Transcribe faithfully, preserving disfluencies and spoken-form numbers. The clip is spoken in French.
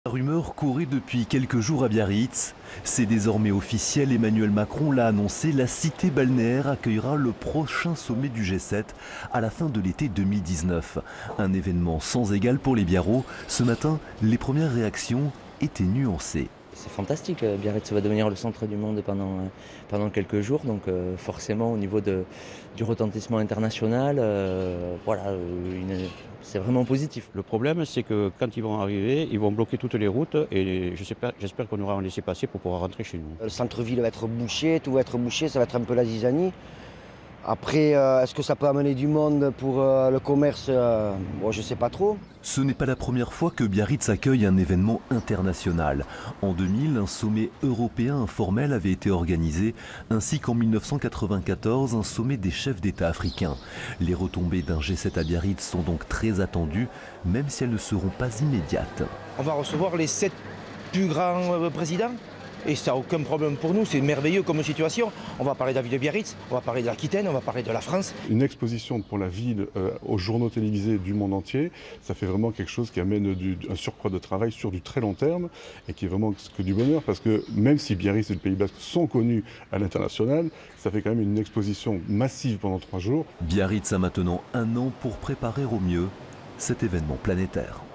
La rumeur courait depuis quelques jours à Biarritz. C'est désormais officiel, Emmanuel Macron l'a annoncé, la cité balnéaire accueillera le prochain sommet du G sept à la fin de l'été deux mille dix-neuf. Un événement sans égal pour les Biarros. Ce matin, les premières réactions étaient nuancées. C'est fantastique, Biarritz va devenir le centre du monde pendant, pendant quelques jours, donc euh, forcément au niveau de, du retentissement international, euh, voilà, une, c'est vraiment positif. Le problème c'est que quand ils vont arriver, ils vont bloquer toutes les routes et j'espère qu'on aura un laissez-passer pour pouvoir rentrer chez nous. Le centre-ville va être bouché, tout va être bouché, ça va être un peu la zizanie. Après, euh, est-ce que ça peut amener du monde pour euh, le commerce euh, bon, je ne sais pas trop. Ce n'est pas la première fois que Biarritz accueille un événement international. En deux mille, un sommet européen informel avait été organisé, ainsi qu'en mille neuf cent quatre-vingt-quatorze, un sommet des chefs d'État africains. Les retombées d'un G sept à Biarritz sont donc très attendues, même si elles ne seront pas immédiates. On va recevoir les sept plus grands présidents. Et ça n'a aucun problème pour nous, c'est merveilleux comme situation. On va parler de la ville de Biarritz, on va parler de l'Aquitaine, on va parler de la France. Une exposition pour la ville euh, aux journaux télévisés du monde entier, ça fait vraiment quelque chose qui amène du, un surcroît de travail sur du très long terme et qui est vraiment que du bonheur parce que même si Biarritz et le Pays Basque sont connus à l'international, ça fait quand même une exposition massive pendant trois jours. Biarritz a maintenant un an pour préparer au mieux cet événement planétaire.